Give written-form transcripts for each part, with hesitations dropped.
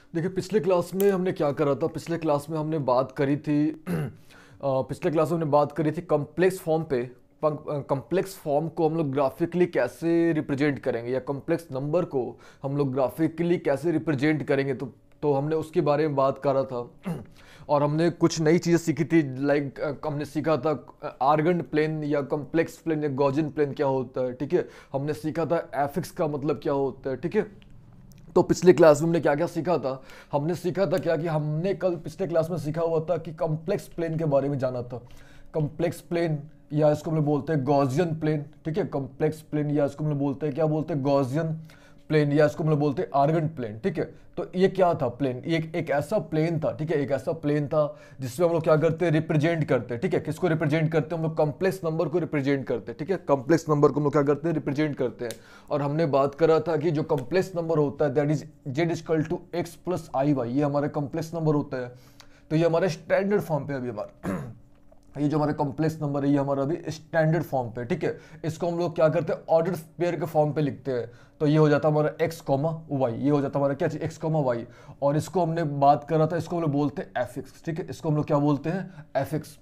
देखिए पिछले क्लास में हमने क्या करा था। पिछले क्लास में हमने बात करी थी पिछले क्लास में हमने बात करी थी कॉम्प्लेक्स फॉर्म पे। कॉम्प्लेक्स फॉर्म को हम लोग ग्राफिकली कैसे रिप्रेजेंट करेंगे या कॉम्प्लेक्स नंबर को हम लोग ग्राफिकली कैसे रिप्रेजेंट करेंगे। तो हमने उसके बारे में बात करा था और हमने कुछ नई चीज़ें सीखी थी। लाइक हमने सीखा था आर्गन प्लेन या कॉम्प्लेक्स प्लेन या गॉसियन प्लेन क्या होता है, ठीक है। हमने सीखा था एफिक्स का मतलब क्या होता है, ठीक है। तो पिछले क्लास में हमने क्या क्या सीखा था। हमने सीखा था क्या कि हमने कल पिछले क्लास में सीखा हुआ था कि कॉम्प्लेक्स प्लेन के बारे में जाना था। कॉम्प्लेक्स प्लेन या इसको हम लोग बोलते हैं गॉसियन प्लेन, ठीक है। कॉम्प्लेक्स प्लेन या इसको हम लोग बोलते हैं क्या बोलते हैं गॉसियन प्लेन या इसको हम लोग बोलते हैं आर्गन प्लेन, ठीक है। तो ये क्या था प्लेन, ये एक ऐसा प्लेन था, ठीक है। एक ऐसा प्लेन था जिसमें हम लोग क्या करते हैं रिप्रेजेंट करते हैं, ठीक है। किसको रिप्रेजेंट करते हैं हम लोग, कॉम्प्लेक्स नंबर को रिप्रेजेंट करते हैं, ठीक है। कॉम्प्लेक्स नंबर को हम लोग क्या करते हैं रिप्रेजेंट करते हैं। और हमने बात करा था कि जो कॉम्प्लेक्स नंबर होता है that is Z equal to X plus I Y, ये हमारा कॉम्प्लेक्स नंबर होता है। तो ये हमारे स्टैंडर्ड फॉर्म पे अभी हमारा ये जो हमारा कॉम्प्लेक्स नंबर है ये हमारा अभी स्टैंडर्ड फॉर्म पे, ठीक है। इसको हम लोग क्या करते हैं ऑर्डर पेयर के फॉर्म पे लिखते हैं। तो ये हो जाता है हमारा x कॉमा वाई, ये हो जाता है हमारा क्या चीज x कॉमा वाई। और इसको हमने बात करा था, इसको हम लोग बोलते हैं एफ एक्स, ठीक है। इसको हम लोग क्या बोलते हैं एफ एक्स,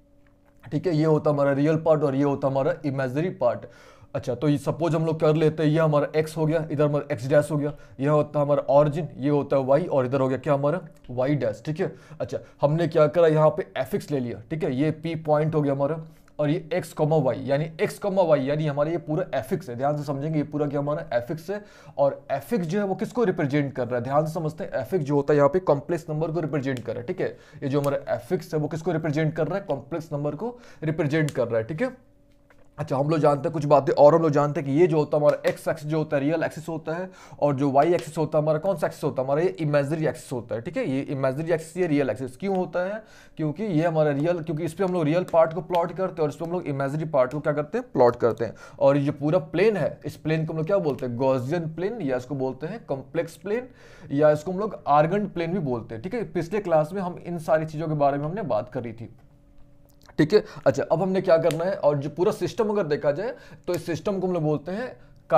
ठीक है। ये होता हमारा रियल पार्ट और ये होता हमारा इमेजिनरी पार्ट। अच्छा, तो ये सपोज हम लोग कर लेते हैं, ये हमारा x हो गया, इधर हमारा x डैश हो गया, ये होता है हमारा ऑरिजिन, ये होता है y और इधर हो गया क्या हमारा y डैश, ठीक है। अच्छा, हमने क्या करा यहाँ पे fx ले लिया, ठीक है। ये p पॉइंट हो गया हमारा और ये x कॉमा वाई यानी x कॉमा वाई यानी हमारा ये पूरा fx है। ध्यान से समझेंगे, ये पूरा क्या हमारा fx है। और fx जो है वो किसको रिप्रेजेंट कर रहा है, ध्यान से समझते हैं। fx जो होता है यहाँ पे कॉम्प्लेक्स नंबर को रिप्रेजेंट कर रहा है, ठीक है। ये जो हमारा fx है वो किसको रिप्रेजेंट कर रहा है, कॉम्प्लेक्स नंबर को रिप्रेजेंट कर रहा है, ठीक है। अच्छा, हम लोग जानते हैं कुछ बातें और। हम लोग जानते हैं कि ये जो होता है हमारा एक्स एक्सिस जो होता है रियल एक्सिस होता है और जो वाई एक्सिस होता है हमारा कौन सा एक्सिस होता है हमारा ये इमेजिनरी एक्सिस होता है, ठीक है। ये इमेजिनरी एक्सिस ये रियल एक्सिस क्यों होता है, क्योंकि ये हमारा रियल, क्योंकि इस पे हम लोग रियल पार्ट को प्लॉट करते हैं और इस पे हम लोग इमेजिनरी पार्ट को क्या करते हैं प्लॉट करते हैं। और ये जो पूरा प्लेन है इस प्लेन को हम लोग क्या बोलते हैं गॉसियन प्लेन या इसको बोलते हैं कॉम्प्लेक्स प्लेन या इसको हम लोग आर्गन प्लेन भी बोलते हैं, ठीक है। पिछले क्लास में हम इन सारी चीजों के बारे में हमने बात करी थी, ठीक है। अच्छा, अब हमने क्या करना है और जो पूरा सिस्टम अगर देखा जाए तो इस सिस्टम को हम लोग बोलते हैं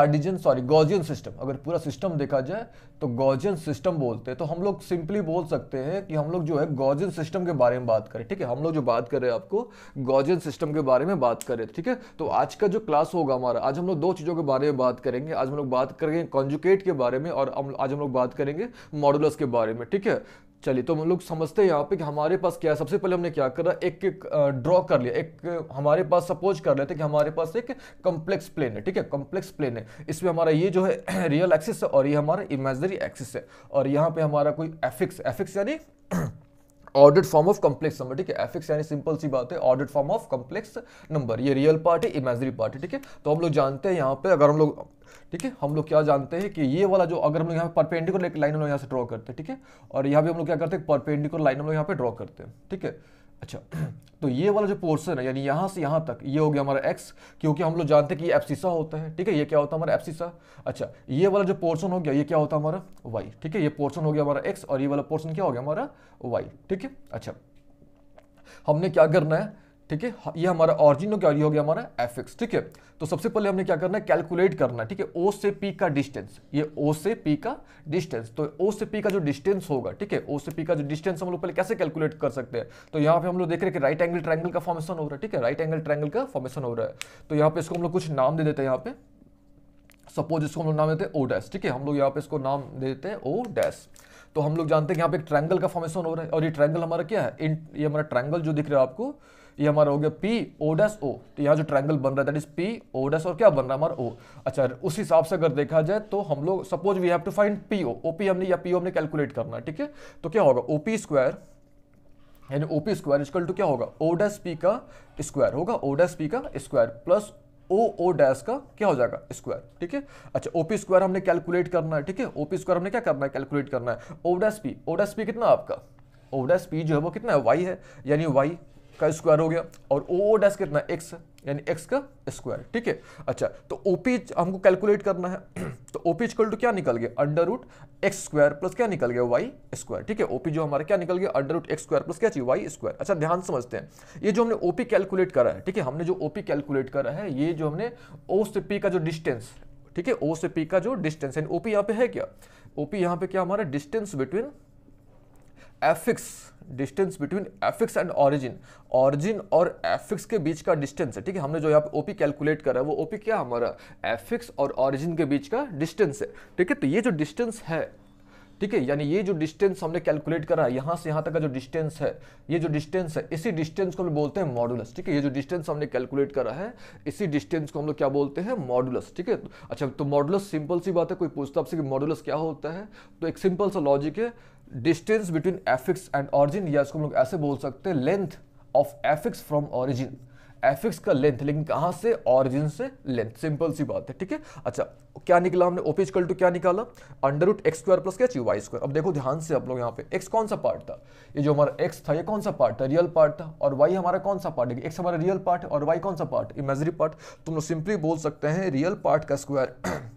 गॉसियन सिस्टम। अगर पूरा सिस्टम देखा जाए तो गॉसियन सिस्टम बोलते हैं। तो हम लोग सिंपली बोल सकते हैं कि हम लोग जो है गॉसियन सिस्टम के बारे में बात करें, ठीक है। हम लोग जो बात कर रहे हैं आपको गॉसियन सिस्टम के बारे में बात करें, ठीक है। तो आज का जो क्लास होगा हमारा, आज हम लोग दो चीज़ों के बारे में बात करेंगे। आज हम लोग बात करेंगे कॉन्जुगेट के बारे में और आज हम लोग बात करेंगे मॉडुलस के बारे में, ठीक है। चलिए, तो हम लोग समझते हैं यहाँ पे कि हमारे पास क्या है। सबसे पहले हमने क्या करा, एक एक ड्रॉ कर लिया। एक हमारे पास सपोज कर लेते हैं कि हमारे पास एक कॉम्प्लेक्स प्लेन है, ठीक है। कॉम्प्लेक्स प्लेन है, इसमें हमारा ये जो है रियल एक्सिस है और ये हमारा इमेजिनरी एक्सिस है। और यहाँ पे हमारा कोई एफिक्स, एफिक्स यानी ordered form of complex number, ठीक है। एफिक्स यानी सिंपल सी बात है ordered form of complex number. ये रियल पार्ट है, इमेजिनरी पार्ट है, ठीक है। तो हम लोग जानते हैं यहाँ पे अगर हम लोग, ठीक है, हम लोग क्या जानते हैं कि ये वाला जो अगर हम लोग यहाँ पे परपेंडिकुलर एक लाइन हम लोग यहाँ से ड्रॉ करते हैं, ठीक है। और यहाँ पे हम लोग क्या करते हैं परपेंडिकुलर लाइन हम लोग यहाँ पे ड्रॉ करते हैं, ठीक है। अच्छा, तो ये वाला जो पोर्शन है यानी यहाँ से यहाँ तक ये हो गया हमारा x, क्योंकि हम लोग जानते हैं कि ये एब्सिसा होता है, ठीक है। ये क्या होता है हमारा एब्सिसा। अच्छा, ये वाला जो पोर्शन हो गया ये क्या होता है हमारा y, ठीक है। ये पोर्शन हो गया हमारा x और ये वाला पोर्शन क्या हो गया हमारा y, ठीक है। अच्छा, हमने क्या करना है, ठीक है। ये हमारा ऑरिजिन हो गया और ये हो गया हमारा एफ एक्स, ठीक है। तो सबसे पहले हमने क्या करना है कैलकुलेट करना है, ठीक है। ओ से पी का डिस्टेंस, ये ओ से पी का डिस्टेंस। तो ओ से पी का जो डिस्टेंस होगा, ठीक है, ओ से पी का जो डिस्टेंस हम लोग पहले कैसे कैलकुलेट कर सकते हैं। तो यहाँ पे हम लोग देख रहे हैं कि राइट एंगल ट्रायंगल का फॉर्मेशन हो रहा है, ठीक है। राइट एंगल ट्रायंगल का फॉर्मेशन हो रहा है। तो यहाँ पे इसको हम लोग कुछ नाम दे देते हैं। यहाँ पे सपोज इसको हम लोग नाम देते हैं ओ डैश, ठीक है। हम लोग यहाँ पे इसको नाम दे देते हैं ओ डैश। तो हम लोग जानते हैं कि यहाँ पे एक ट्रायंगल का फॉर्मेशन हो रहा है और ये ट्रायंगल हमारा क्या है, ये हमारा ट्रायंगल जो दिख रहा है आपको ये हमारा हो गया पी ओ डैश ओ। तो यहाँ जो ट्रायंगल बन रहा है that is P O dash और क्या बन रहा है हमारा ओ। अच्छा, उस हिसाब से अगर देखा जाए तो हम लोग suppose we have to find P O, OP हमने या पी ओ हमने कैलकुलेट करना है, ठीक है। तो क्या होगा ओपी स्क्वायर यानी ओपी स्क्वायर इक्वल टू क्या होगा ओ डैश पी का स्क्वायर होगा, ओ डैश पी का स्क्वायर प्लस ओ डैश का क्या हो जाएगा स्क्वायर, ठीक है। अच्छा, ओपी स्क्वायर हमने कैलकुलेट करना है, ठीक है। ओपी स्क्वायर हमने क्या करना है कैलकुलेट करना है। ओ डैश पी कितना आपका, ओ डैश पी जो है वो कितना है वाई है यानी वाई का स्क्वायर हो गया और ओ डैश कितना है एक्स यानी एक्स का स्क्वायर, ठीक है। अच्छा, तो ओपी हमको कैलकुलेट करना है तो ओपी इक्वल टू क्या निकल गया under root X square plus क्या निकल गया वाई स्क्वायर, ठीक है। ओपी जो हमारा क्या निकल गया under root X square plus क्या चाहिए वाई स्क्वायर। अच्छा, ध्यान समझते हैं ये जो हमने ओपी कैलकुलेट करा है, ठीक है। हमने जो ओपी कैलकुलेट करा है ये जो हमने ओ से पी का जो डिस्टेंस, ठीक है, ओ से पी का जो डिस्टेंस यानी ओपी यहाँ पे है क्या, ओपी यहाँ पे क्या हमारा distance between affix, distance between affix and origin, origin और एफिक्स के बीच का डिस्टेंस है, ठीक है। हमने जो यहाँ पे ओपी कैलकुलेट करा है वो ओपी क्या हमारा एफिक्स और ऑरिजिन के बीच का डिस्टेंस है, ठीक है। तो ये जो डिस्टेंस है, ठीक है, यानी ये जो डिस्टेंस हमने कैलकुलेट करा है यहाँ से यहाँ तक का जो डिस्टेंस है, ये जो डिस्टेंस है इसी डिस्टेंस को हम बोलते हैं मॉडुलस, ठीक है। ये जो डिस्टेंस हमने कैलकुलेट करा है इसी डिस्टेंस को हम लोग क्या बोलते हैं मॉडुलस, ठीक है। अच्छा तो मॉडुलस सिंपल सी बात है, कोई पूछता आपसे कि मॉडुलस क्या होता है, तो एक सिंपल सा लॉजिक है, distance between affix and origin, या इसको हम लोग ऐसे बोल सकते हैं length of affix from origin, affix का लेंथ, लेकिन कहां से, ऑरिजिन से लेंथ, सिंपल सी बात है, ठीक है। अच्छा क्या निकला हमने, ओपी इक्वल टू क्या निकाला, under root X square plus क्या चाहिए वाई स्क्वायर। अब देखो ध्यान से आप लोग यहाँ पे एक्स कौन सा पार्ट था, ये जो हमारा एक्स था ये कौन सा पार्ट था, रियल पार्ट था, और वाई हमारा कौन सा पार्ट है, एक्स हमारा रियल पार्ट है और वाई कौन सा पार्ट, इमेजिनरी पार्ट। तुम लोग सिंपली बोल सकते हैं रियल पार्ट का स्क्वायर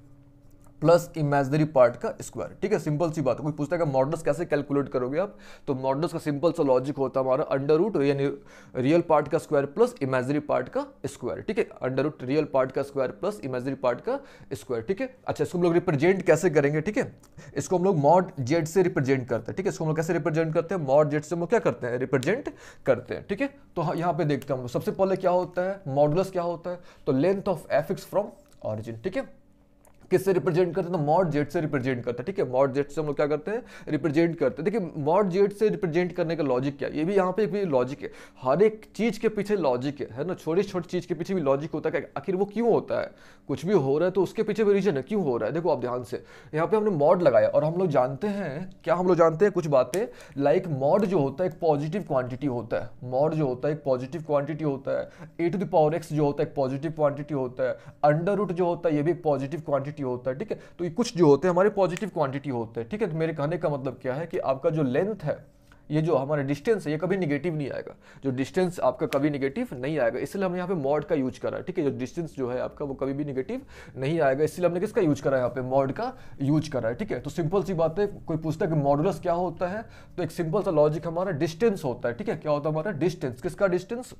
प्लस इमेजिनरी पार्ट का स्क्वायर, ठीक है, सिंपल सी बात है। कोई पूछता है कि मॉडुलस कैसे कैलकुलेट करोगे आप, तो मॉडुलस का सिंपल सा लॉजिक होता है हमारा अंडर रूट यानी रियल पार्ट का स्क्वायर प्लस इमेजिनरी पार्ट का स्क्वायर, ठीक है, अंडर रूट रियल पार्ट का स्क्वायर प्लस इमेजिनरी पार्ट का स्क्वायर, ठीक है। अच्छा इसको हम लोग रिप्रेजेंट कैसे करेंगे, ठीक है, इसको हम लोग मॉड जेड से रिप्रेजेंट करते हैं, ठीक है, इसको हम लोग कैसे रिप्रेजेंट करते हैं, मॉड जेड से हम लोग क्या करते हैं, रिप्रेजेंट करते हैं, ठीक है। तो यहाँ पे देखते हैं सबसे पहले क्या होता है, मॉडुलस क्या होता है, तो length of affix from origin, ठीक है। किससे रिप्रेजेंट करते हैं, तो मॉड जेड से रिप्रेजेंट करते हैं, ठीक है, मॉड जेड से हम लोग क्या करते हैं, रिप्रेजेंट करते हैं। देखिए मॉड जेड से रिप्रेजेंट करने का लॉजिक क्या है, ये भी यहाँ पे भी लॉजिक है, हर एक चीज के पीछे लॉजिक है ना, छोटी छोटी चीज के पीछे भी लॉजिक होता है, आखिर वो क्यों होता है, कुछ भी हो रहा है तो उसके पीछे भी रीजन है क्यों हो रहा है। देखो आप ध्यान से यहाँ पे हमने मॉड लगाया और हम लोग जानते हैं क्या, हम लोग जानते हैं कुछ बातें, लाइक मॉड जो होता है एक पॉजिटिव क्वांटिटी होता है, मॉड जो होता है एक पॉजिटिव क्वांटिटी होता है, e⁻x जो होता है एक पॉजिटिव क्वांटिटी होता है, अंडर रूट जो होता है ये भी एक पॉजिटिव क्वांटिटी होता है, ठीक है। तो ये कुछ जो होते हैं हमारे पॉजिटिव क्वांटिटी होते हैं, ठीक है। तो मेरे कहने का मतलब क्या है कि आपका जो लेंथ है, ये जो हमारा डिस्टेंस है ये कभी निगेटिव नहीं आएगा, जो डिस्टेंस आपका कभी निगेटिव नहीं आएगा, इसलिए हमने यहाँ पे मॉड का यूज करा है, ठीक है। जो डिस्टेंस जो है आपका वो कभी भी निगेटिव नहीं आएगा, इसलिए हमने किसका यूज करा है, यहाँ पे मॉड का यूज करा है, ठीक है। तो सिंपल सी बात है, कोई पूछता है कि मॉडुलस क्या होता है, तो एक सिंपल सा लॉजिक हमारा डिस्टेंस होता है, ठीक है। क्या होता है हमारा डिस्टेंस, किसका डिस्टेंस,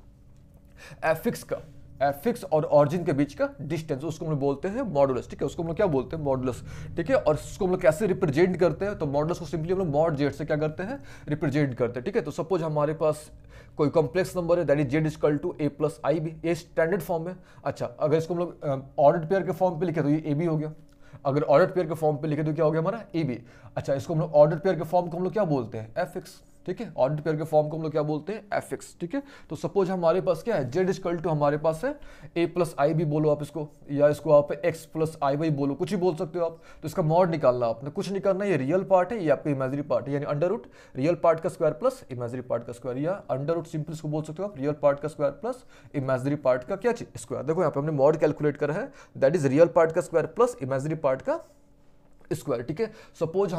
एफिक्स का, एफिक्स और ऑरिजिन के बीच का डिस्टेंस, उसको हम लोग बोलते हैं मॉडुलस, ठीक है, उसको हम लोग क्या बोलते हैं मॉडुलस, ठीक है। और उसको हम लोग कैसे रिप्रेजेंट करते हैं, तो मॉडुलस को सिंपली हम लोग मॉड जेड से क्या करते हैं, रिप्रेजेंट करते हैं, ठीक है। तो सपोज हमारे पास कोई कॉम्प्लेक्स नंबर है that is Z equal to A plus I B, ये स्टैंडर्ड फॉर्म है। अच्छा अगर इसको हम लोग ऑर्डर्ड पेयर के फॉर्म पे लिखे तो ये ए बी हो गया, अगर ऑर्डर्ड पेयर के फॉर्म पे लिखे तो क्या हो गया हमारा ए बी। अच्छा इसको हम लोग ऑर्डर्ड पेयर के फॉर्म को हम लोग क्या बोलते हैं, एफ एक्स, ठीक है, ऑर्डर पेयर के फॉर्म को हम लोग क्या बोलते हैं, एफ एक्स, ठीक है। तो सपोज हमारे पास क्या है, जेड इक्वल टू हमारे पास है ए प्लस आई भी बोलो आप इसको, या इसको आप एक्स प्लस आई वाई बोलो, कुछ ही बोल सकते हो आप। तो इसका मॉड निकालना आपने, कुछ नहीं करना, ये रियल पार्ट है ये आपका इमेजिनरी पार्ट है, यानी अंडर रूट रियल पार्ट का स्क्वायर प्लस इमेजिनरी पार्ट का स्क्वायर, या अंडर रूट सिंपल इसको बोल सकते हो आप रियल पार्ट का स्क्वायर प्लस इमेजिनरी पार्ट का क्या चीज, स्क्वायर। देखो यहाँ पे हमने मॉड कैलकुलेट करा है, दैट इज रियल पार्ट का स्क्वायर प्लस इमेजिनरी पार्ट का स्क्वायर, ठीक है। सपोज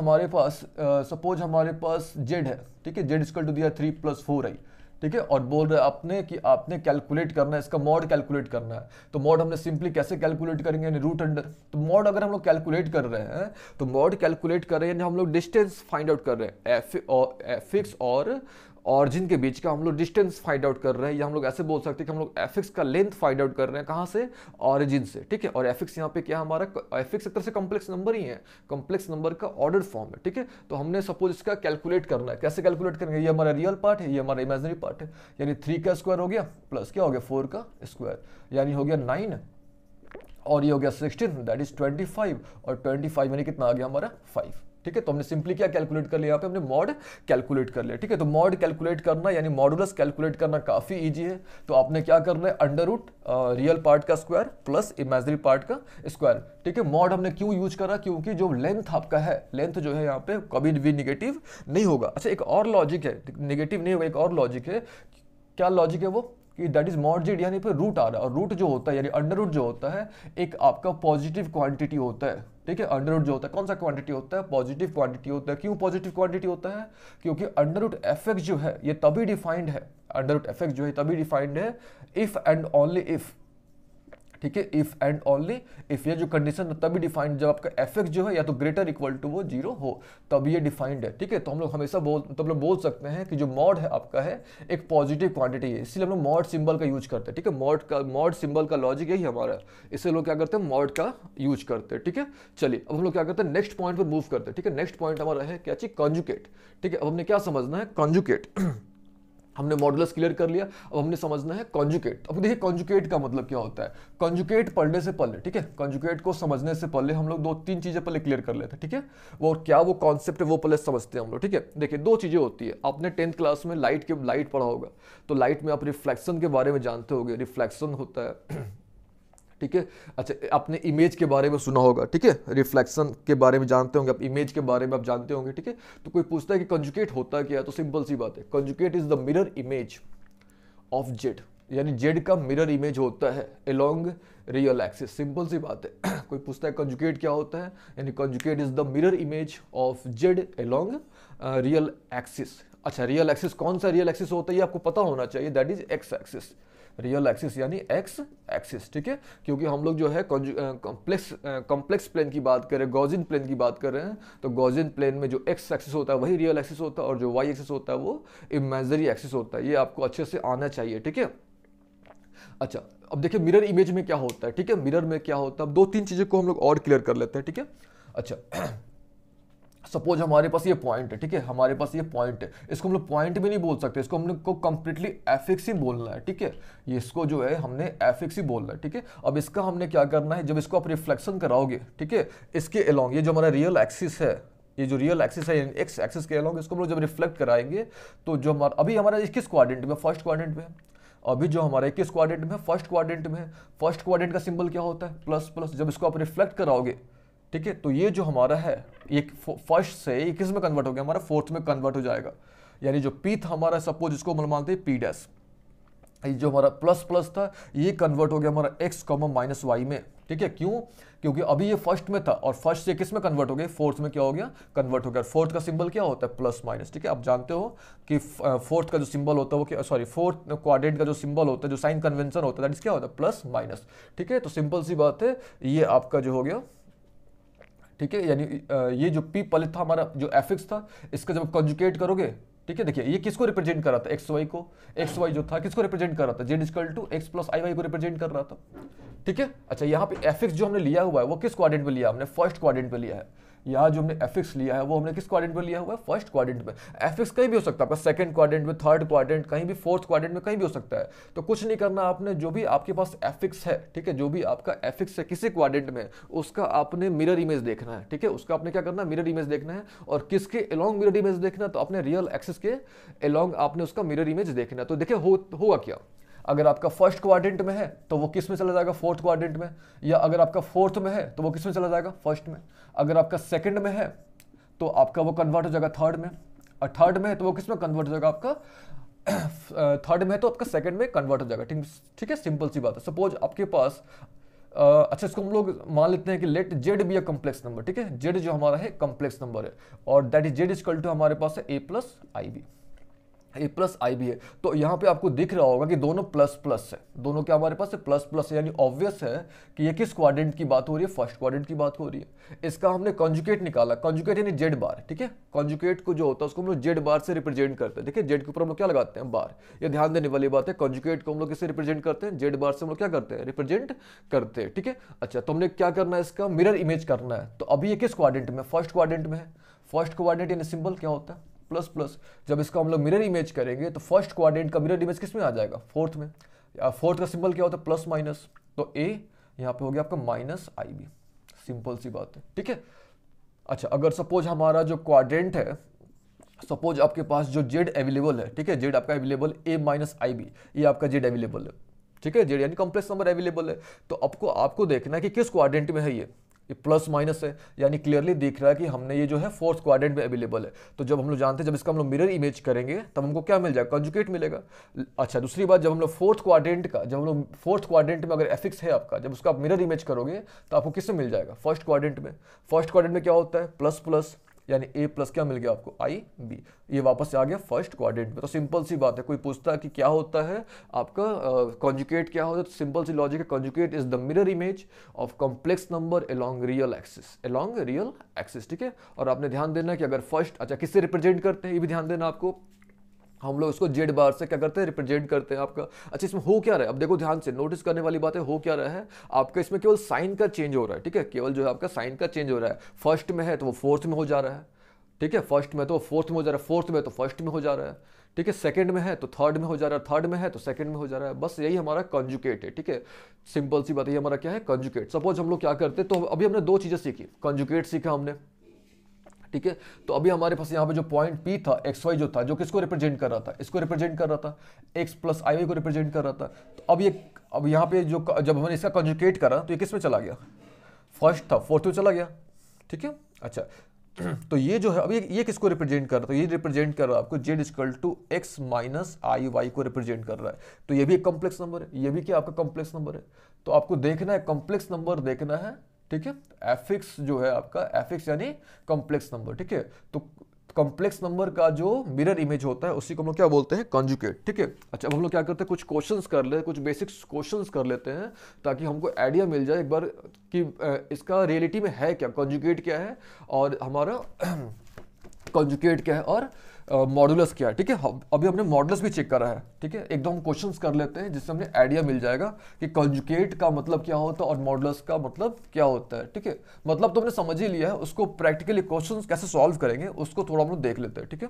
हमारे पास जेड है, ठीक है, जेड इक्वल टू दिया 3 + 4i, ठीक है, और बोल रहे हैं आपने कि आपने कैलकुलेट करना है, इसका मॉड कैलकुलेट करना है। तो मॉड हमने सिंपली कैसे कैलकुलेट करेंगे, यानी रूट अंडर। तो मॉड अगर हम लोग कैलकुलेट कर रहे हैं, तो मॉड कैलकुलेट कर रहे हैं यानी हम लोग डिस्टेंस फाइंड आउट कर रहे हैं, एफिक्स और ऑरिजिन के बीच का हम लोग डिस्टेंस फाइंड आउट कर रहे हैं, या हम लोग ऐसे बोल सकते हैं कि हम लोग एफिक्स का लेंथ फाइंड आउट कर रहे हैं, कहाँ से, ऑरिजिन से, ठीक है। और एफिक्स यहाँ पे क्या हमारा, एफिक्स एक तरह से कॉम्प्लेक्स नंबर ही है, कॉम्प्लेक्स नंबर का ऑर्डर फॉर्म है, ठीक है। तो हमने सपोज इसका कैलकुलेट करना है, कैसे कैलकुलेट करेंगे, ये हमारा रियल पार्ट है, ये हमारा इमेजिनरी पार्ट है, यानी 3 का स्क्वायर हो गया प्लस क्या हो गया 4 का स्क्वायर, यानी हो गया 9 और ये हो गया 16 दैट इज 25, और 25 यानी कितना आ गया हमारा 5, ठीक है। तो हमने सिंपली क्या कैलकुलेट कर लिया, यहाँ पे हमने मॉड कैलकुलेट कर लिया, ठीक है। तो मॉड कैलकुलेट करना यानी मॉडुलस कैलकुलेट करना काफी इजी है। तो आपने क्या करना है, अंडर रूट रियल पार्ट का स्क्वायर प्लस इमेजिनरी पार्ट का स्क्वायर, ठीक है। मॉड हमने क्यों यूज करा, क्योंकि जो लेंथ आपका है, लेंथ जो है यहाँ पे कभी भी निगेटिव नहीं होगा। अच्छा एक और लॉजिक है, निगेटिव नहीं होगा, एक और लॉजिक है, क्या लॉजिक है वो, कि दैट इज मॉड जेड, यानी पे रूट आ रहा है, और रूट जो होता है यानी अंडर रूट जो होता है एक आपका पॉजिटिव क्वांटिटी होता है, ठीक है। अंडर रूट जो होता है कौन सा क्वांटिटी होता है, पॉजिटिव क्वांटिटी होता है। क्यों पॉजिटिव क्वांटिटी होता है, क्योंकि अंडर रूट एफ एक्स जो है ये तभी डिफाइंड है, अंडर रूट एफ एक्स जो है तभी डिफाइंड है इफ एंड ओनली इफ, ठीक है, इफ एंड ओनली इफ, ये जो कंडीशन तभी डिफाइंड जब आपका एफ एक्स जो है या तो ग्रेटर इक्वल टू वो जीरो हो, तब ये डिफाइंड है। ठीक है, तो हम लोग हमेशा बोल सकते हैं कि जो मॉड है आपका है एक पॉजिटिव क्वांटिटी है, इसलिए हम लोग मॉड सिंबल का यूज करते हैं। ठीक है, मॉड सिंबल का लॉजिक यही हमारा है, इससे लोग क्या करते हैं, मॉड का यूज करते हैं। ठीक है, चलिए अब हम लोग क्या करते हैं, नेक्स्ट पॉइंट पर मूव करते हैं। ठीक है, नेक्स्ट पॉइंट हमारा है क्या चीज, कॉन्जुगेट। ठीक है, अब हमने क्या समझना है, कॉन्जुगेट। हमने मॉडुलस क्लियर कर लिया, अब हमने समझना है कॉन्जुगेट। अब देखिए कॉन्जुगेट का मतलब क्या होता है, कॉन्जुगेट पढ़ने से पहले, ठीक है, कॉन्जुगेट को समझने से पहले हम लोग 2-3 चीजें पहले क्लियर कर लेते हैं। ठीक है, वो क्या वो कॉन्सेप्ट है वो पहले समझते हैं हम लोग। ठीक है, देखिए 2 चीजें होती है, आपने 10th क्लास में लाइट पढ़ा होगा, तो लाइट में आप रिफ्लेक्शन के बारे में जानते होंगे, रिफ्लेक्शन होता है। ठीक है, अच्छा आपने इमेज के बारे में सुना होगा, ठीक है, रिफ्लेक्शन के बारे में जानते होंगे आप, इमेज के बारे में आप जानते होंगे। ठीक है, तो कोई पूछता है कि कंजुगेट होता क्या है, तो सिंपल सी बात है, conjugate is the mirror image of Z, यानी जेड का मिरर इमेज होता है अलोंग रियल एक्सिस। सिंपल सी बात है। कोई पूछता है कंजुगेट क्या होता है, यानी conjugate is the mirror image of Z along real axis. अच्छा, रियल एक्सिस कौन सा रियल एक्सिस होता है ये आपको पता होना चाहिए, that is X axis, real axis यानी एक्स एक्सिस। ठीक है, क्योंकि हम लोग जो है कॉम्प्लेक्स प्लेन की बात कर रहे हैं, गॉसियन प्लेन की बात कर रहे हैं, तो गॉसियन प्लेन में जो एक्स एक्सिस होता है वही रियल एक्सिस होता है, और जो वाई एक्सिस होता है वो इमेजिनरी एक्सिस होता है। ये आपको अच्छे से आना चाहिए। ठीक है, अच्छा अब देखिए मिरर इमेज में क्या होता है। ठीक है, मिरर में क्या होता है, अब 2-3 चीजें को हम लोग और क्लियर कर लेते हैं। ठीक है, अच्छा सपोज हमारे पास ये पॉइंट है, ठीक है, हमारे पास ये पॉइंट है, इसको हम लोग पॉइंट भी नहीं बोल सकते, इसको हम लोग को कंप्लीटली एफिक्स ही बोलना है। ठीक है, ये इसको जो है हमने एफिक्स ही बोलना है। ठीक है, अब इसका हमने क्या करना है, जब इसको आप रिफ्लेक्शन कराओगे, ठीक है, इसके अलोंग ये जो हमारा रियल एक्सिस है, ये जो रियल एक्सिस है एक्स एक्सिस के अलोंग, इसको हम लोग जब रिफ्लेक्ट कराएंगे तो जो हमारा अभी हमारा किस क्वाड्रेंट में, फर्स्ट क्वाड्रेंट में, अभी जो हमारा किस क्वाड्रेंट में, फर्स्ट क्वाड्रेंट में, फर्स्ट क्वाड्रेंट का सिंबल क्या होता है, प्लस प्लस। जब इसको आप रिफ्लेक्ट कराओगे, ठीक है, तो ये जो हमारा है ये फर्स्ट से ये किस में कन्वर्ट हो गया, हमारा फोर्थ में कन्वर्ट हो जाएगा, यानी जो पी था हमारा, सपोज इसको हम मानते हैं पी डैश, ये जो हमारा प्लस प्लस था ये कन्वर्ट हो गया हमारा एक्स कॉमा माइनस वाई में। ठीक है, क्यों, क्योंकि अभी ये फर्स्ट में था और फर्स्ट से किस में कन्वर्ट हो गया, फोर्थ में क्या हो गया, कन्वर्ट हो गया। फोर्थ का सिंबल क्या होता है, प्लस माइनस। ठीक है, आप जानते हो कि फोर्थ का जो सिंबल होता है वो क्या, सॉरी फोर्थ क्वाड्रेंट का जो सिंबल होता है, जो साइन कन्वेंशन होता है, दैट इज क्या होता है, प्लस माइनस। ठीक है, तो सिंपल सी बात है, ये आपका जो हो गया। ठीक है, यानी ये जो पी पहले था हमारा जो एफिक्स था, इसका जब कंजुगेट करोगे, ठीक है, देखिए ये किसको रिप्रेजेंट कर रहा था, एक्स वाई को, एक्स वाई जो था किसको रिप्रेजेंट कर रहा था, Z equal to X plus I Y को रिप्रेजेंट कर रहा था। ठीक है, अच्छा यहाँ पे एफिक्स जो हमने लिया हुआ है वो किस क्वाड्रेंट में लिया, हमने फर्स्ट क्वाड्रेंट में लिया है। यहाँ जो हमने एफिक्स लिया है वो हमने किस क्वाड्रेंट में लिया हुआ है, फर्स्ट क्वाड्रेंट में। एफिक्स कहीं भी हो सकता है, आपका सेकंड क्वाड्रेंट में, थर्ड क्वाड्रेंट, कहीं भी फोर्थ क्वाड्रेंट में, कहीं भी हो सकता है। तो कुछ नहीं करना आपने, जो भी आपके पास एफिक्स है, ठीक है, जो भी आपका एफिक्स है किसी क्वाड्रेंट में, उसका आपने मिरर इमेज देखना है। ठीक है, उसका आपने क्या करना है, मिरर इमेज देखना है, और किसके अलोंग मिरर इमेज देखना है, तो अपने रियल एक्सिस के अलोंग आपने उसका मिरर इमेज देखना है। तो देखिए होगा क्या, अगर आपका फर्स्ट क्वाड्रेंट में है तो वो किस में चला जाएगा, फोर्थ क्वाड्रेंट में, या अगर आपका फोर्थ में है तो वो किस में चला जाएगा, फर्स्ट में। अगर आपका सेकंड में है तो आपका वो कन्वर्ट हो जाएगा थर्ड में, और थर्ड में है तो वो किस में कन्वर्ट हो जाएगा, आपका थर्ड में है तो आपका सेकंड में कन्वर्ट हो जाएगा। ठीक है, सिंपल सी बात है। सपोज आपके पास अच्छा इसको हम लोग मान लेते हैं कि let Z be a complex number. ठीक है, जेड जो हमारा है कम्प्लेक्स नंबर है, और that is Z equal to हमारे पास है A plus I B, A plus I B है। तो यहाँ पे आपको दिख रहा होगा कि दोनों प्लस प्लस है, दोनों क्या हमारे पास है, प्लस प्लस है, यानी ऑब्वियस है कि ये किस क्वाड्रेंट की बात हो रही है, फर्स्ट क्वाड्रेंट की बात हो रही है। इसका हमने कॉन्जुगेट निकाला, कॉन्जुगेट यानी जेड बार। ठीक है, कॉन्जुगेट को जो होता है उसको हम लोग जेड बार से रिप्रेजेंट करते हैं। देखिए जेड के ऊपर हम लोग क्या लगाते हैं, बार। ये ध्यान देने वाली बात है, कॉन्जुगेट को हम लोग किससे रिप्रेजेंट करते हैं, जेड बार से हम लोग क्या करते हैं, रिप्रेजेंट करते हैं। ठीक है, अच्छा तो हमने क्या करना है, इसका मिरर इमेज करना है। तो अभी ये किस क्वाड्रेंट में, फर्स्ट क्वाड्रेंट में है। फर्स्ट क्वाड्रेंट यानी सिंबल क्या होता है, प्लस प्लस। जब इसका हम लोग मिरर इमेज करेंगे तो फर्स्ट क्वाड्रेंट का मिरर इमेज किस में आ जाएगा, फोर्थ में। फोर्थ का सिंबल क्या होता है, प्लस माइनस, तो ए यहाँ पे हो गया आपका माइनस आई बी, सिंपल सी बात है। ठीक है, अच्छा अगर सपोज हमारा जो क्वाड्रेंट है, सपोज आपके पास जो जेड अवेलेबल है, ठीक है, जेड आपका available A minus I B, ये आपका जेड अवेलेबल है। ठीक है, जेड यानी कॉम्प्लेक्स नंबर अवेलेबल है। तो आपको देखना है कि किस क्वाड्रेंट में है ये प्लस माइनस है, यानी क्लियरली दिख रहा है कि हमने ये जो है फोर्थ क्वाड्रेंट में अवेलेबल है। तो जब हम लोग जानते हैं जब इसका हम लोग मिरर इमेज करेंगे तब हमको क्या मिल जाएगा, कंजुगेट मिलेगा। अच्छा दूसरी बात, जब हम लोग फोर्थ क्वाड्रेंट में अगर एफिक्स है आपका, जब उसका आप मिरर इमेज करोगे तो आपको किससे मिल जाएगा, फर्स्ट क्वाड्रेंट में। फर्स्ट क्वाड्रेंट में क्या होता है, प्लस प्लस, यानी ए प्लस क्या मिल गया आपको, आई बी, ये वापस से आ गया फर्स्ट क्वाड्रेंट में। तो सिंपल सी बात है, कोई पूछता है कि क्या होता है आपका कॉन्जुगेट क्या होता है, तो सिंपल सी लॉजिक है, conjugate is the mirror image of complex number along real axis, along real axis, ठीक है। और आपने ध्यान देना कि अगर फर्स्ट, अच्छा किससे रिप्रेजेंट करते हैं ये भी ध्यान देना आपको, हम लोग इसको जेड बार से क्या करते हैं, रिप्रेजेंट करते हैं आपका। अच्छा इसमें हो क्या रहा है, अब देखो ध्यान से, नोटिस करने वाली बात है, हो क्या रहा है आपका, इसमें केवल साइन का चेंज हो रहा है, ठीक है, केवल जो है आपका साइन का चेंज हो रहा है। फर्स्ट में है तो वो फोर्थ में हो जा रहा है, ठीक है, फर्स्ट में तो फोर्थ में हो जा रहा है, फोर्थ में तो फर्स्ट में हो जा रहा है, ठीक है, सेकंड में है तो थर्ड में हो जा रहा है, थर्ड में है तो सेकंड में हो जा रहा है, बस यही हमारा कॉन्जुगेट है, ठीक है। सिंपल सी बात है, ये हमारा क्या है, कॉन्जुगेट। सपोज हम लोग क्या करते हैं, तो अभी हमने दो चीजें सीखी, कॉन्जुगेट सीखा हमने, ठीक है। तो अभी हमारे पास यहाँ पे जो पॉइंट पी था, एक्स वाई जो था, जो किसको रिप्रेजेंट कर रहा था, इसको रिप्रेजेंट कर रहा था, एक्स प्लस आई वाई को रिप्रेजेंट कर रहा था। तो अब यहाँ पे जो, जब हमने इसका कंजुगेट करा तो ये किस में चला गया, फर्स्ट था फोर्थ में चला गया, ठीक है। अच्छा तो ये जो है, अब ये किसको रिप्रेजेंट कर रहा है, तो ये रिप्रेजेंट कर रहा है आपको Z equal to X minus I Y को रिप्रेजेंट कर रहा है। तो ये भी एक कॉम्प्लेक्स नंबर है, ये भी क्या आपका कॉम्प्लेक्स नंबर है। तो आपको देखना है कॉम्प्लेक्स नंबर देखना है, ठीक है। एफ एक्स जो है आपका, एफ एक्स यानी कॉम्प्लेक्स नंबर, ठीक है। तो कॉम्प्लेक्स नंबर का जो मिरर इमेज होता है उसी को हम लोग क्या बोलते हैं, कॉन्जुगेट, ठीक है। अच्छा अब हम लोग क्या करते हैं, कुछ क्वेश्चंस कर ले, कुछ बेसिक्स क्वेश्चंस कर लेते हैं ताकि हमको आइडिया मिल जाए एक बार कि इसका रियलिटी में है क्या, कॉन्जुगेट क्या है और हमारा कॉन्जुगेट क्या है और मॉडुलस क्या है, ठीक है। अभी हमने मॉडुलस भी चेक करा है, ठीक है। एकदम क्वेश्चंस कर लेते हैं जिससे हमें आइडिया मिल जाएगा कि कॉन्जुगेट का मतलब क्या होता है और मॉडुलस का मतलब क्या होता है, ठीक है। मतलब तो हमने समझ ही लिया है, उसको प्रैक्टिकली क्वेश्चंस कैसे सॉल्व करेंगे उसको थोड़ा हम लोग देख लेते हैं, ठीक है।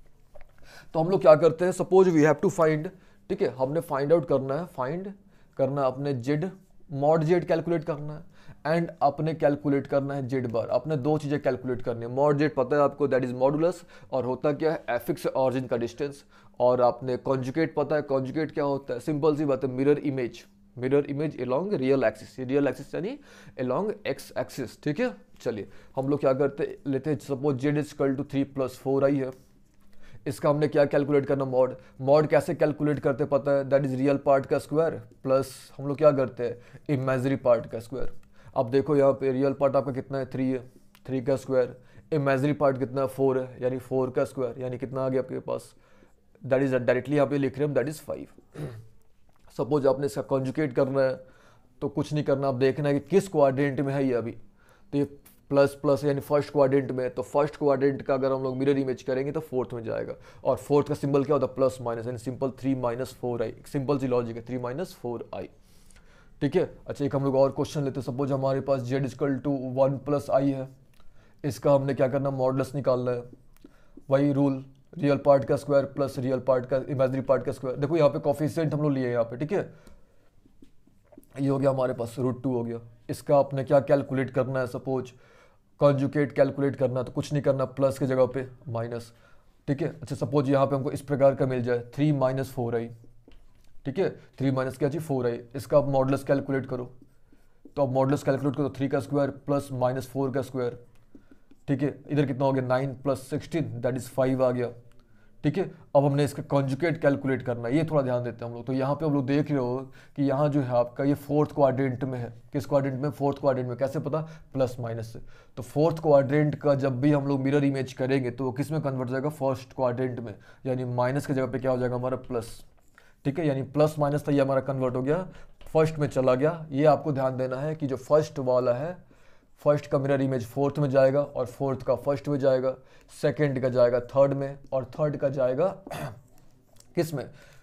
तो हम लोग क्या करते हैं, suppose we have to find, ठीक है, हमने फाइंड आउट करना है, फाइंड करना है अपने जेड, मॉड जेड कैलकुलेट करना है एंड अपने कैलकुलेट करना है जेड बार। अपने दो चीजें कैलकुलेट करनी है, मॉड जेड पता है आपको, दैट इज मॉडुलस, और होता क्या है, एफ एक्स ऑरिजिन का डिस्टेंस। और आपने कॉन्जुगेट पता है, कॉन्जुगेट क्या होता है, सिंपल सी बात है, mirror image, mirror image along real axis, real axis यानी अलोंग एक्स एक्सिस, ठीक है। चलिए हम लोग क्या करते लेते हैं, suppose Z is equal to 3 + 4i है, इसका हमने क्या कैलकुलेट करना, मॉड। मॉड कैसे कैलकुलेट करते पता है, दैट इज रियल पार्ट का स्क्वायर प्लस हम लोग क्या करते हैं, इमेजिनरी पार्ट का स्क्वायर। अब देखो यहाँ पे रियल पार्ट आपका कितना है, 3 है, 3 का स्क्वायर, इमेजिनरी पार्ट कितना है, 4 है, यानी 4 का स्क्वायर, यानी कितना आ गया आपके पास, दैट इज डायरेक्टली यहाँ पे लिख रहे हैं, दैट इज 5। सपोज आपने इसका कॉन्जुगेट करना है तो कुछ नहीं करना, आप देखना है कि किस क्वाड्रेंट में है ये अभी, तो ये प्लस प्लस यानी फर्स्ट क्वाड्रेंट में, तो फर्स्ट क्वाड्रेंट का अगर हम लोग मिरर इमेज करेंगे तो फोर्थ में जाएगा, और फोर्थ का सिंबल क्या होता है, प्लस माइनस, यानी सिंपल 3 - 4i, सिंपल सी लॉजिक है, 3 - 4i, ठीक है। अच्छा एक हम लोग और क्वेश्चन लेते हैं, सपोज हमारे पास जेड इक्वल टू 1 + i है, इसका हमने क्या करना, मॉडुलस निकालना है, वही रूल, रियल पार्ट का स्क्वायर प्लस रियल पार्ट का इमेजिनरी पार्ट का स्क्वायर। देखो यहाँ पे कोफिशिएंट हम लोग लिए यहाँ पे, ठीक है, ये हो गया हमारे पास √2 हो गया। इसका आपने क्या कैलकुलेट करना है, सपोज कॉन्जुगेट कैलकुलेट करना है तो कुछ नहीं करना, प्लस की जगह पे माइनस, ठीक है। अच्छा सपोज यहाँ पे हमको इस प्रकार का मिल जाए 3 - 4i, ठीक है, 3 माइनस क्या चाहिए, 4i, इसका आप मॉडुलस कैलकुलेट करो, तो आप मॉडुलस कैलकुलेट करो, 3 का स्क्वायर प्लस -4 का स्क्वायर, ठीक है, इधर कितना हो गया, 9 + 16 दैट इज 5 आ गया, ठीक है। अब हमने इसका कॉन्जुगेट कैलकुलेट करना है, ये थोड़ा ध्यान देते हैं हम लोग। तो यहाँ पे हम लोग देख रहे हो कि यहाँ जो है आपका ये फोर्थ क्वाड्रेंट में है, किस क्वाड्रेंट में, फोर्थ क्वाड्रेंट में, कैसे पता, प्लस माइनस से। तो फोर्थ क्वाड्रेंट का जब भी हम लोग मिरर इमेज करेंगे तो वो किस में कन्वर्ट हो जाएगा, फर्स्ट क्वाड्रेंट में, यानी माइनस की जगह पे क्या हो जाएगा हमारा, प्लस, ठीक है, यानी प्लस माइनस था, ये हमारा कन्वर्ट हो गया फर्स्ट में चला गया। ये आपको ध्यान देना है कि जो फर्स्ट वाला है, फर्स्ट का मिरर इमेज फोर्थ में जाएगा और फोर्थ का फर्स्ट में जाएगा, सेकंड का जाएगा थर्ड में और थर्ड का जाएगा किस में,